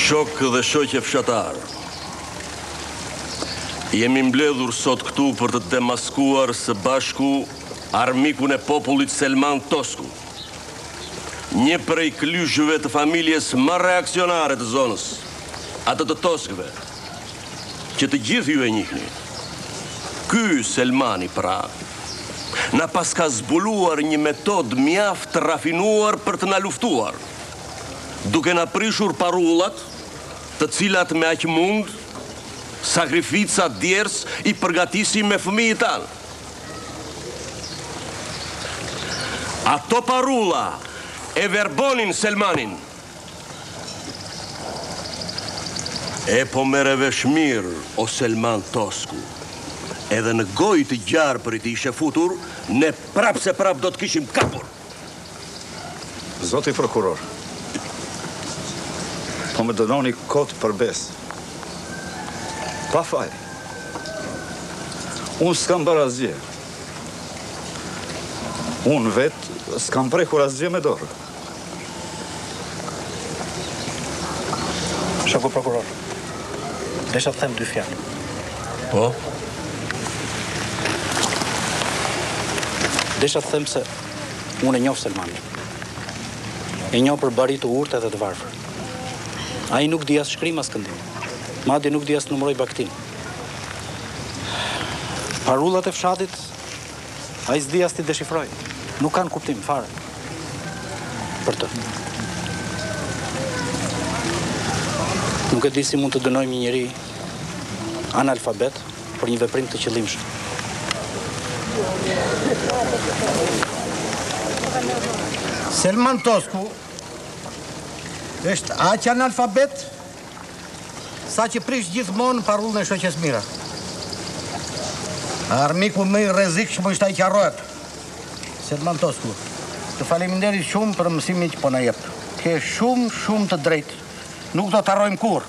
Shok dhe shoqe fshatar, jemi mbledhur sot këtu për të demaskuar së bashku armikun e popullit Selman Tosku, një prej klyshëve të familjes më reakcionare të zonës, atë të Toskëve, që të gjithë ju e njihni. Ky Selmani, pra, na pas ka zbuluar një metodë mjaft të rafinuar për të na luftuar, duke na prishur parullat, të cilat me aq mund, sakrifica djers i përgatisim me fëmijët tanë. Ato parulla e verbonin Selmanin. E po mere vesh mirë, o Selman Tosku. Edhe në gojë të gjarë për i të ishe futur, ne prap se prap do të kishim kapur. Zoti prokuror, po më dënoni kot për besë. Pa faj. Unë s'kam bërë asgjë. Unë vetë s'kam prekur asgjë me dorë. Shoku prokuror, desha të them dy fjalë. Po? Desha të them se unë e njoh Selmanin. E njoh për bari të urtë edhe të varfër. Ai nuk di as shkrim as këndim. Madje nuk di as numëroj baktin. Parullat e fshatit, ai s'di as ti deshifroj. Nuk kanë kuptim fare. Për të. Nuk e di si mund të dënojmë një njeri analfabet për një veprim të qëllimshëm. Selman Tosku është aq analfabet sa që prish gjithmonë parullën e shoqes mira. Armiku më i rrezikshëm është ai që harrohet. Selman Tosku, të faleminderit shumë për mësimin që po na jep. Ke shumë të drejtë. Nuk do të harrojmë kurrë.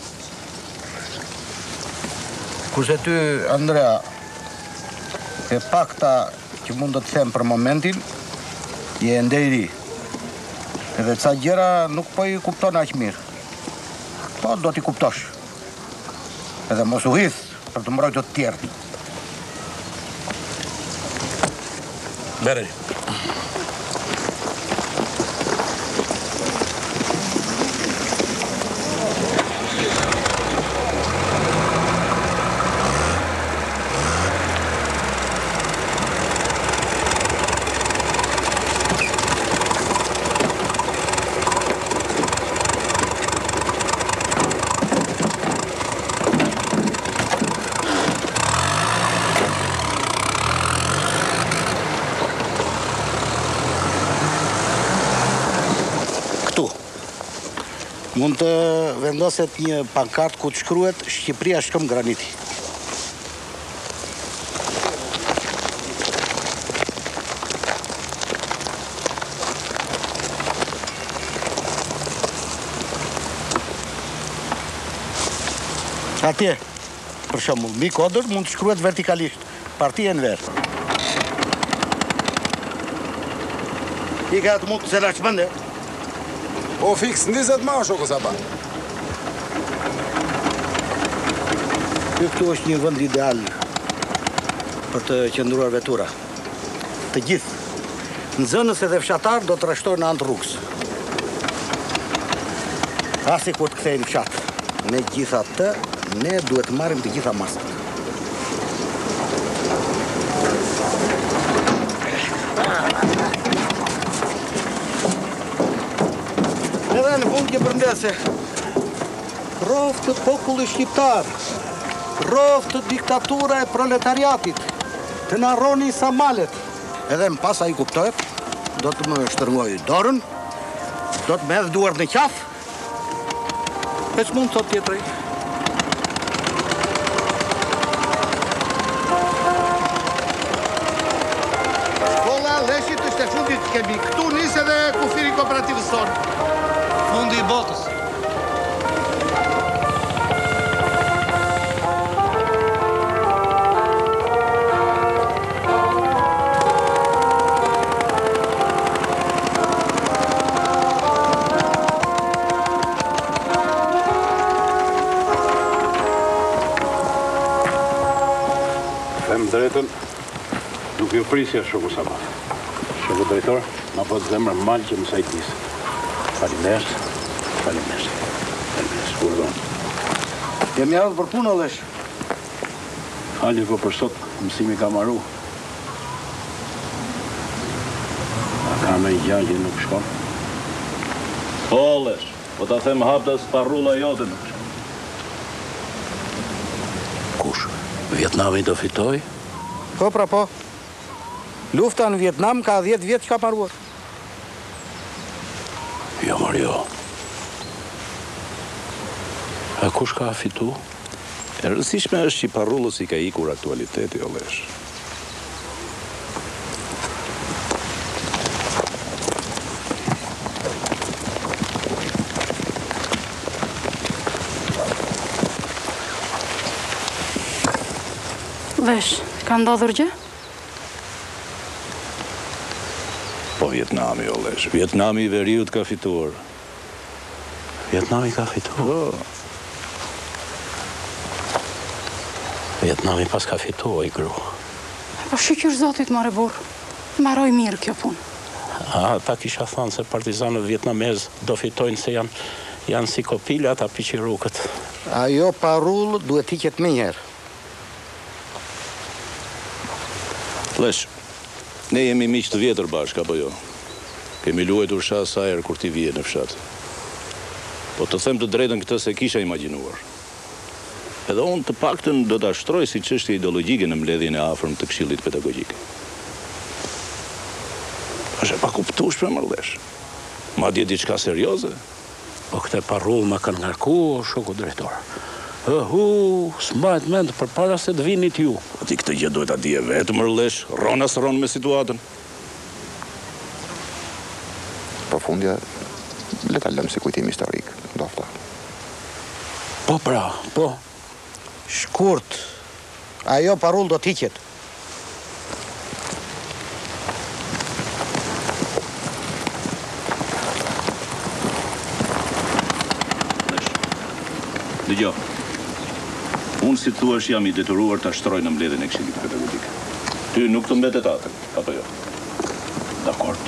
Kurse ty, Andrea, e pakta që mund të them për momentin, je ende i ri. Edhe ca gjëra nuk po i kupton aq mirë. Po do t'i kuptosh. Edhe mos u hidh për të mbrojtur të tjerë. Merreni. Mund të vendoset një pankart ku të shkruhet Shqipëria shkëm graniti. Atje, për shembull, mbi kodër mund të shkruhet vertikalisht Partia Enver. I ka të mund të se la çmende. O fiks, ndizet ma shoku Saba. Këtu është një vend ideal për të qëndruar vetura. Të gjithë, nxënës edhe fshatar do të rreshtojnë në anë të rrugës. Asi kur të kthejnë fshat. Me gjithatë, ne duhet të marrim të gjitha masat. Edhe në fund një përndese, rroft të populli shqiptar, rroft të diktatura e proletariatit, të na rroni sa malet. Edhe më pas ai kuptohet, do të më shtërngoj dorën, do të më hedh duart në qafë, e s'mund thot tjetëri. Shkolla Leshit është e fundit kemi. Këtu nis edhe kufiri kooperativës tonë. Fundi i botës. Them drejtën, nuk ju prisja shoku Sabah. Shoku drejtor, ma po të zemrë malë që më sajtisë. Faleminderit. Urdhon. Jam javë për punë, Lesh. Hali po për sot mësimi ka marru. A ka me gjalli nuk shkon? Po, Lesh, po ta them haptas parrulla jote nuk shkon. Kush? Vietnami do fitoj? Po, pra po. Lufta në Vietnam ka 10 vjetë që ka paruar. Jo, Mario. A kush ka fitu? E rëndësishme është që i parrullës i ka ikur aktualiteti, o Lesh. Lesh, ka ndodhur gjë? Po Vietnami, o Lesh. Vietnami i veriut ka fituar. Vietnami ka fituar? Po. Vietnami pas ka fituar i gru. Po shikysh zotit, more burr. Mbaroj mirë kjo punë. Ta kisha thënë se partizanët vietnamez do fitojnë se janë si kopila ata piqirukët. Ajo parullë duhet t'i qëtë me njerë. Lesh, ne jemi miq të vjetër bashkë, apo jo? Kemi luajtur shas sa herë kur ti vije në fshat. Po të them të drejtën këtë se kisha imagjinuar. Edhe unë të paktën do ta shtroj si çështje ideologjike në mbledhjen e afërm të Këshillit Pedagogjik. Është e pakuptueshme më Lesh. Madje diçka serioze. Po këtë parrull më kanë ngarku, shoku drejtor. S'mbajt mend përpara se të vinit ju. Ti këtë gjë duhet ta dije vetë më Lesh, rona s'ron me situatën. Përfundja, le ta lëmë si kujtim historik, ndofta. Po pra, po. Shkurt, ajo parull do t'iqet. Dëgjoj. Unë si thua jam i detyruar ta shtroj në mbledhjen e Këshillit Pedagogjik. Ty nuk të mbetet atë, apo jo? Dakor.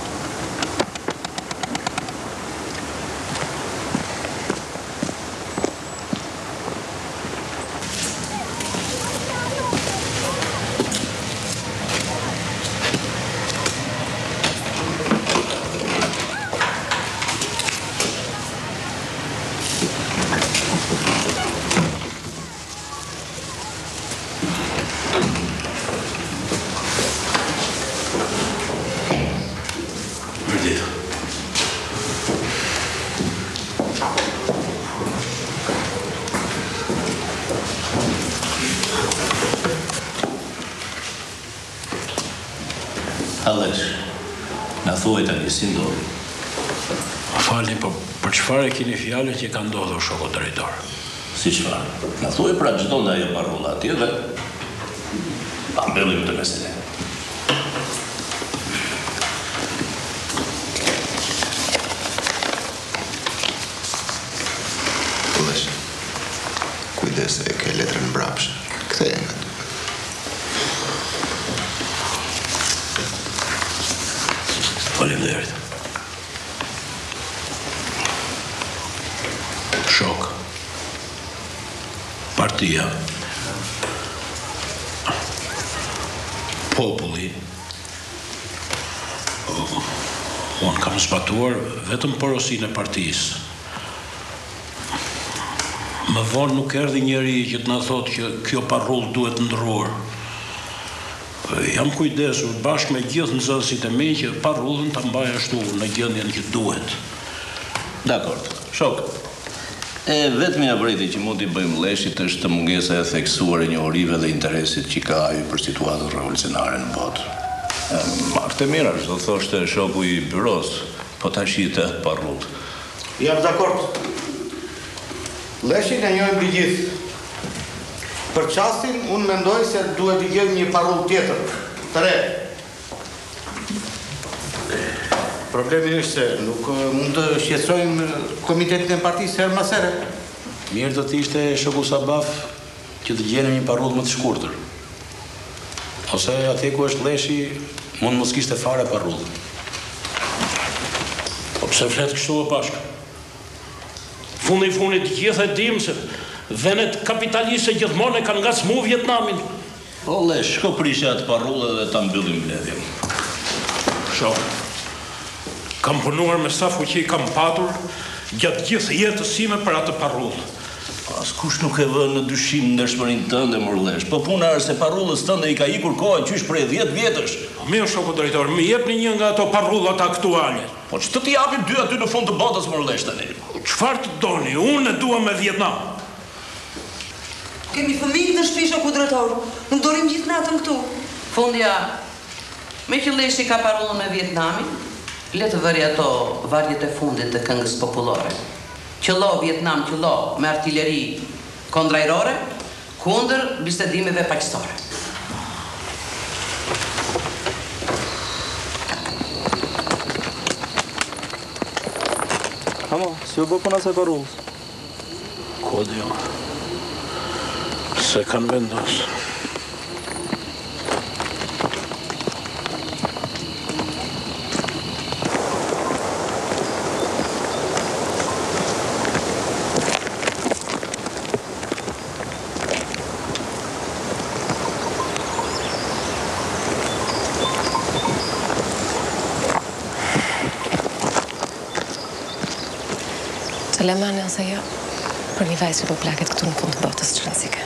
Alesh, na thuaj tani si ndodhi. Falni, po për çfarë e keni fjalën që ka ndodhur shoku drejtor? Si çfarë? Na thuaj pra çdo nga ajo parrulla atje dhe ta mbyllim të meselën. Lesh, kujdes e ke letrën mbrapsht. Kthehemi. Faleminderit. Shok. Partia. Populli. Unë kam zbatuar vetëm porosinë e partisë. Më vonë nuk erdhi njeri që të na thotë që kjo parrull duhet ndrruar. Jam kujdesur bashkë me gjithë nxënësit e mi që parrullën ta mbaj ashtu në gjendjen që duhet. Dakor, shok. E vetmja vërejtje që mund t'i bëjmë Leshit është mungesa e theksuar e njohurive dhe interesit që ka ai për situatën revolucionare në botë. Martë e mira, do thoshte shoku i byros, po tash i të parrull. Jam dakord. Leshin e njohim të gjithë. Për çastin, unë mendoj se duhet të gjejmë një parrull tjetër, të re. Problemi është se nuk mund të shqetësojmë komitetin e partisë herë mas here. Mirë do të ishte shoku Sabaf që të gjenim një parrull më të shkurtër. Ose atje ku është leshi, mund mos kishte fare parrull. Po pse flet kështu o bashkë? Fundi fundit gjithë e dim se venet kapitaliste gjithmonë e kanë ngacmu Vietnamin. O lesh, shko prishe atë parrullë dhe ta mbyllim mbledhjen. Shoh, kam punuar me sa fuqi kam patur gjatë gjithë jetës sime për atë parrullë. Askush nuk e vënë në dyshim ndershmërinë tënde, Morlesh. Po puna është se parrullës tënde i ka ikur koha qysh prej 10 vjetësh. Mirë, shoku drejtor, më jepni një nga ato parrullat aktuale. Po ç'të t'i japim dy aty në fund të botës, Morlesh tani? Çfarë të doni? Unë e dua me Vietnam. Kemi fëmijë në shtëpi, shoku drejtor. Nuk dorim gjithë natën këtu. Fundja, me që leshi ka parrullën me Vietnamin, le të vëri ato varjet e fundit të këngës popullore. Qëllo Vietnam, qëllo me artilleri kondrajrore, kundër bisedimeve paqësore. Amo, si u bë puna se parrullës? Kodi jo. Se kanë vendosur. Selemani ose jo, për një vajzë që po plaket këtu në fund të botës që rëndësike.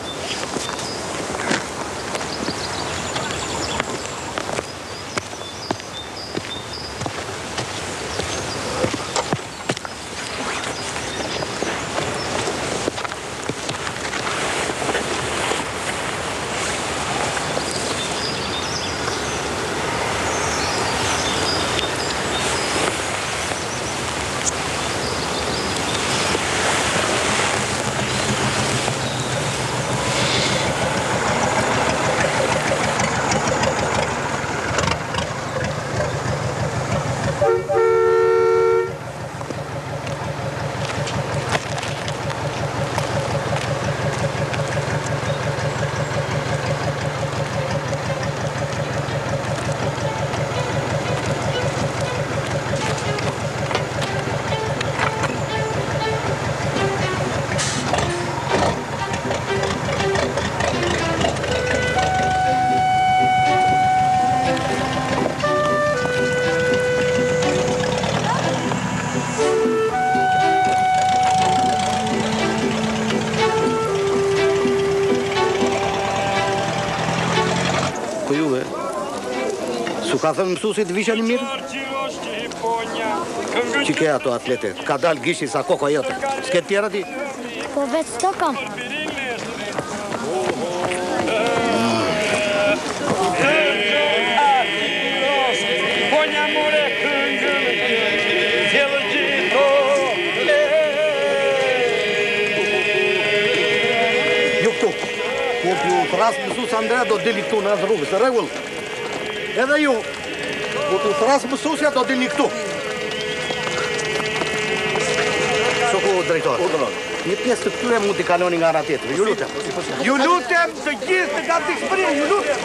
Ka thënë mësuesit të vishani mirë? Që ke ato atletet? Ka dalë gishi sa koko jote. S'ke tjera ti? Po vetë s'to kam. Jo këtu. Kur t'ju thrasë mësues Andrea do deli këtu në atë rrugës, në rregull. Edhe ju, ku t'u thrasë mësusja, do dilni këtu. Shoku drejtor, një pjesë të këtyre mund t'i kaloni nga ana tjetër. Ju lutem. Ju lutem të gjithë të gatishmëri, ju lutem.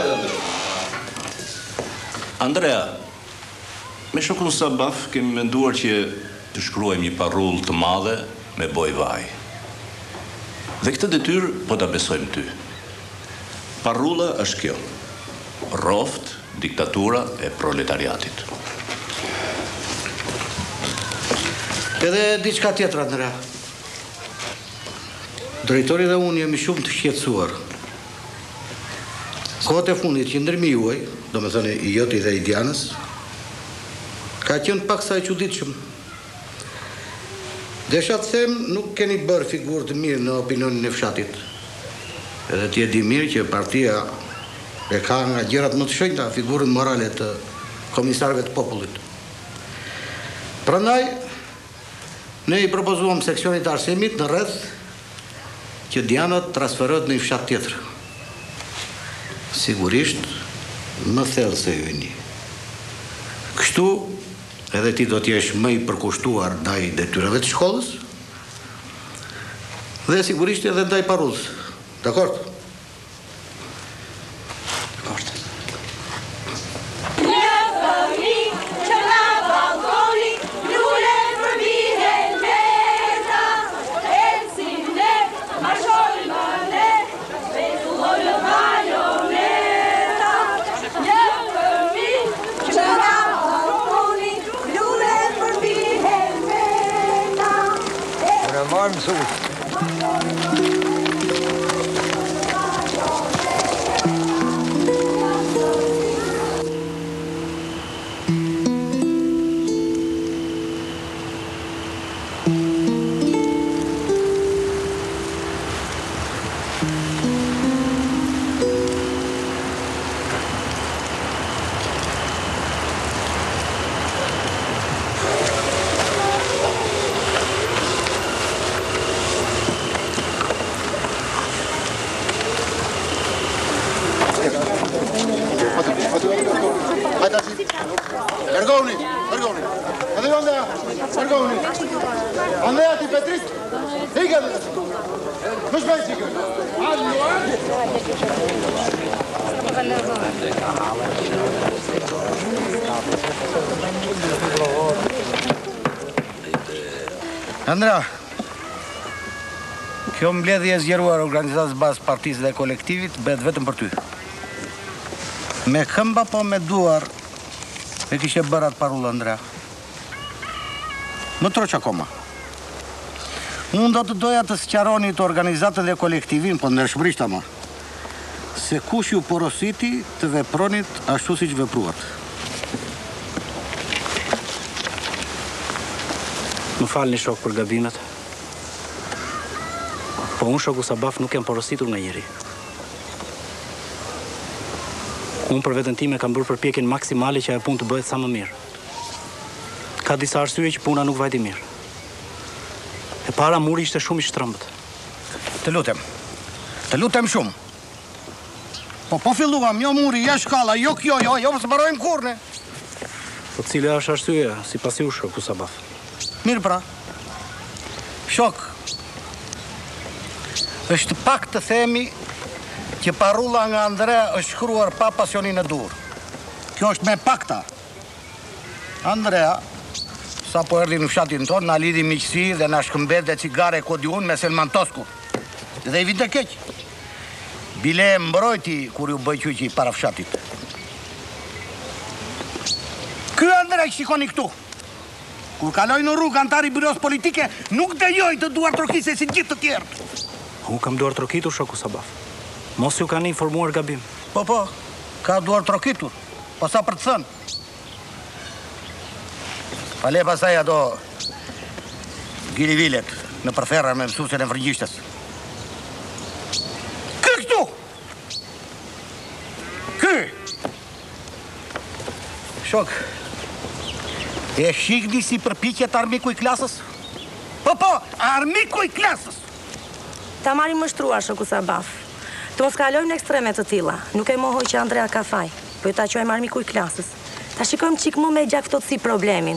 Andrea, me shokun Sabaf kemi menduar që të shkruajmë një parrull të madhe me boj vaj. Dhe këtë detyrë po ta besojmë ty. Parrulla është kjo: Roft, diktatura e proletariatit. Edhe diçka tjetër, Andrea. Drejtori dhe unë jemi shumë të shqetësuar. Kohët e fundit që ndërmi juaj, do me thënë i joti dhe i Dianës, ka qenë pak sa e çuditshëm. Desha të them, nuk keni bërë figurë të mirë në opinionin e fshatit. Edhe ti e di mirë që partia e ka nga gjërat më të shenjta figurën morale të komisarëve të popullit. Prandaj, ne i propozuam seksionit të arsimit në rreth që Diana transferohet në një fshat tjetër. Sigurisht, më thellë se ju një. Kështu, edhe ti do t'jesh më i përkushtuar ndaj detyrave të shkollës, dhe sigurisht edhe ndaj parrullës. Dakord? Dakord. Marmë sutë. Andrea, kjo mbledhje e zgjeruar organizatës bazë partisë dhe kolektivit bëhet vetëm për ty. Me këmba po me duar e kishe bërë atë parullë, Andrea. Më troq akoma. Unë do të doja të sqaroni të organizatën dhe kolektivin, po ndërshmërisht ama, se kush ju porositi të vepronit ashtu si që vepruat. Më falni shok për gabimet. Po unë shoku Sabaf nuk jem porositur në njëri. Unë për vetën time kam bërë përpjekjen maksimale që ajo punë të bëhet sa më mirë. Ka disa arsye që puna nuk vajti mirë. E para, muri ishte shumë i shtrëmbët. Të lutem shumë. Po filluam, jo muri, jo shkalla, jo kjo, jo së mbarojmë kurne. Po cila është arsyeja, sipas jush, shoku Sabaf? Mirë pra. Shok, është pak të themi që parulla nga Andrea është shkruar pa pasionin e dur. Kjo është me pakta. Andrea, sa po erdhi në fshatin tonë, na lidhi miqësi dhe na shkëmbet dhe cigare kodiun me Selman Tosku. Dhe i vinte keq. Bile e mbrojti kur ju bëj qyqi para fshatit. Ky Andrea që shikoni këtu. Kur kaloj në rrugë antari byros politike, nuk dejoj të duar trokise si gjithë të tjerë. Unë kam duar trokitur, shoku Sabaf. Mos ju kanë informuar gabim. Po, ka duar trokitur. Po sa për të thënë. Pale pasaj ato gilivilet në përferra me mësuesen e frëngjishtës. Këtu! Shok, e shikni si përpiqet armiku i klasës? Po, armiku i klasës! Ta marim më shtruar, shoku Sabaf. Të mos kalojmë në ekstreme të tilla. Nuk e mohoj që Andrea ka faj, po ta quajmë armiku i klasës. Ta shikojmë qik më me gjaktotësi problemin.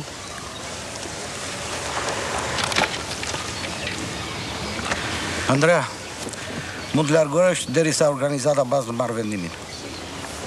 Andrea, mund të largohesh derisa organizata bazë të marrë vendimin.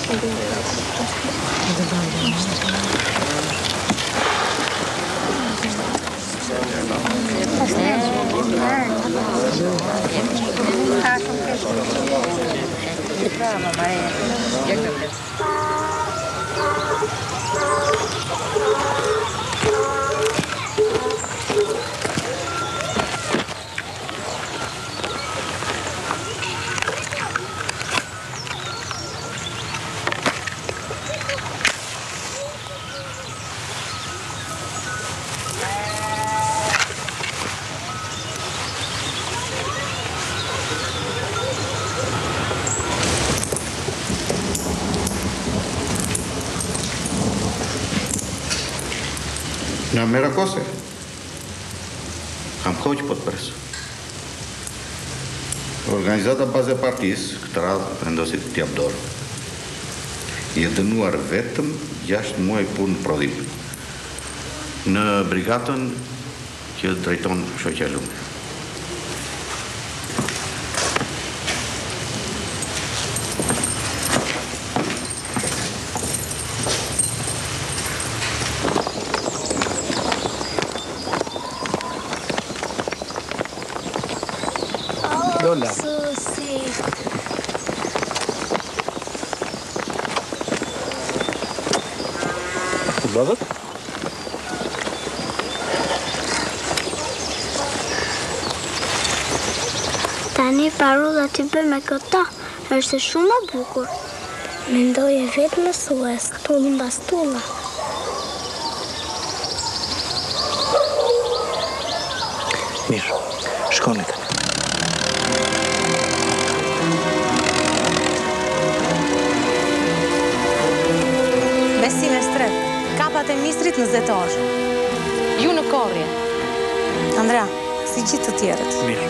Na mera kose. Kam kohë që po të presu. Organizata bazë e partisë, këtë radhë vendosi të t'jap dorë. Je dënuar vetëm 6 muaj punë prodhim. Në brigatën që drejton shoqja Lumbi. Lola. Susi. Ku bëhet? Tani parola ti bëj me këta, është shumë e bukur. Mendoje vetë me sues, tullë mbas tulla. Mirë, shkoni tani. Besim e shtret, kapat e mistrit në zetor. Ju në korrje. Andrea, si gjithë të tjerët. Mirë.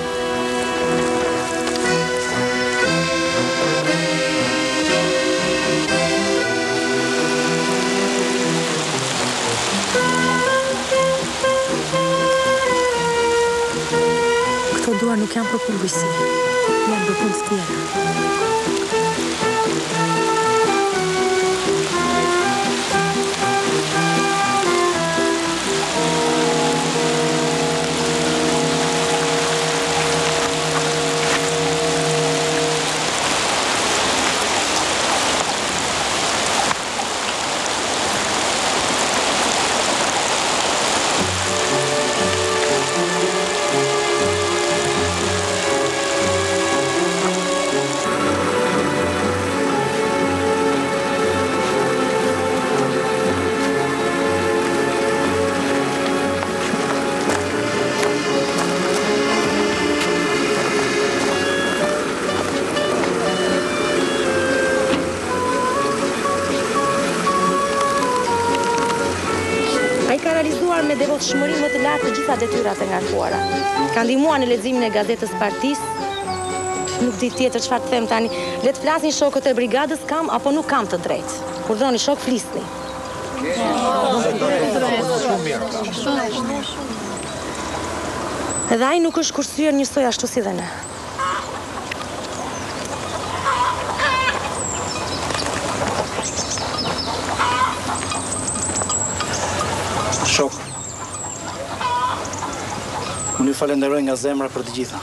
Këto duar nuk janë për pulbësi, janë për punë tjera. Me devotshmëri më të lartë të gjitha detyrat e ngarkuara. Ka ndihmuar në leximin e gazetës partisë. Nuk di tjetër çfarë të them tani. Le të flasin shokët e brigadës, kam apo nuk kam të drejtë. Kur doni shok flisni. Edhe ai nuk është kursyer njësoj ashtu si dhe ne. Shok. Unë ju falenderoj nga zemra për të gjitha.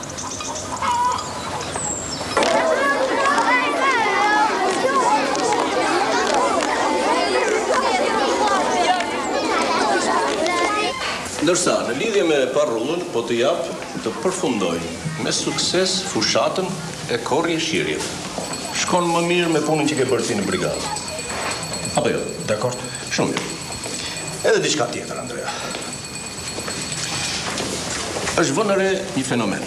Ndërsa, në lidhje me parrullën, po të jap të përfundoj me sukses fushatën e korrje shirjet. Shkon më mirë me punën që ke bërë ti në brigadë. Apo jo? Dakor. Shumë mirë. Edhe diçka tjetër, Andrea. Është vënë re një fenomen.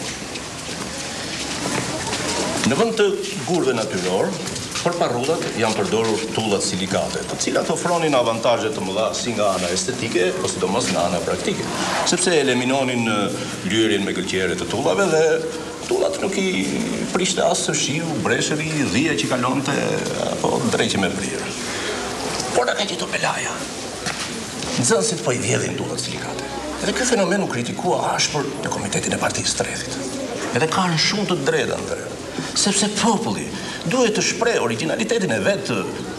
Në vend të gurëve natyror, për parrullat janë përdorur tullat silikate, të cilat ofronin avantazhe të mëdha si nga ana estetike, po sidomos nga ana praktike, sepse eliminonin lyerjen me gëlqere të tullave dhe tullat nuk i prishte as së shiu, breshëri, dhia që kalonte apo dreqe me prirë. Por na ka gjetur belaja. Nxënësit po i vjedhin tullat silikate. Edhe ky fenomen u kritikua ashpër në komitetin e partisë së Tredhit. Edhe kanë shumë të drejtë, Andrea. sepse populli duhet të shpreh originalitetin e vet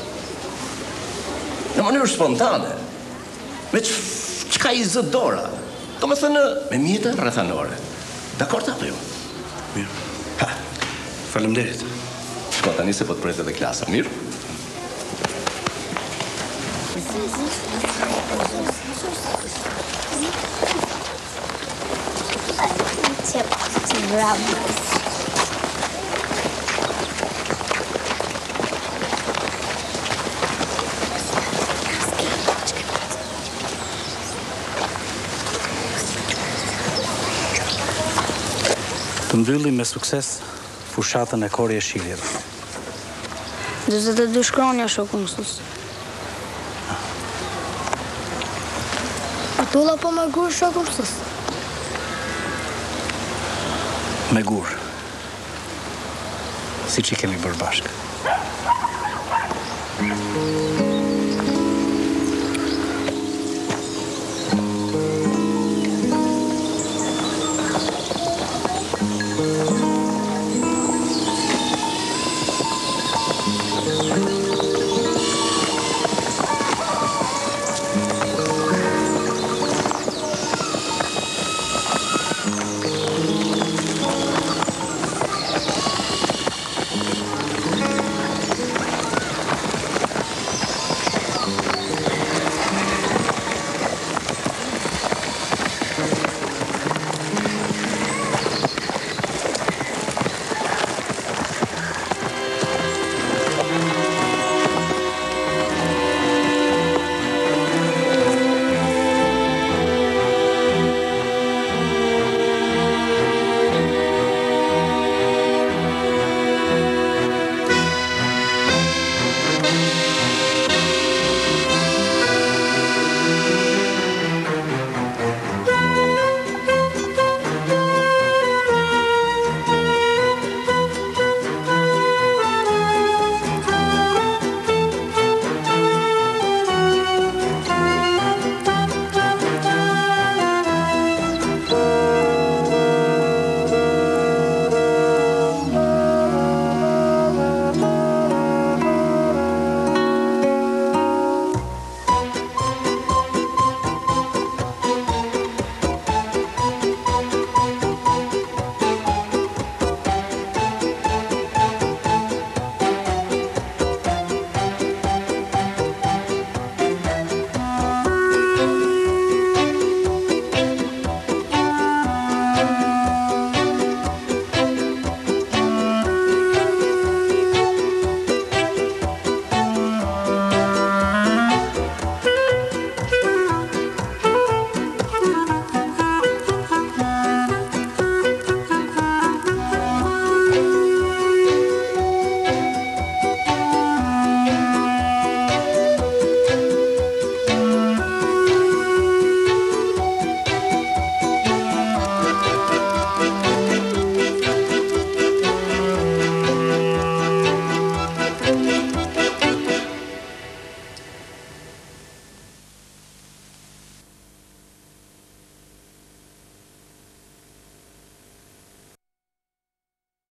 në mënyrë spontane, me çka i zë dora. Domethënë me mjete rrethanore. Dakord apo jo? Mirë. Faleminderit. Shko tani se po të pret edhe klasa, mirë? Bravo. Të mbyllim me sukses fushatën e Kori e Shirjeve. 22 shkronja, shoku mësues. Atulla po me gur, shoku mësues? Me gur. Si që kemi bërë bashkë.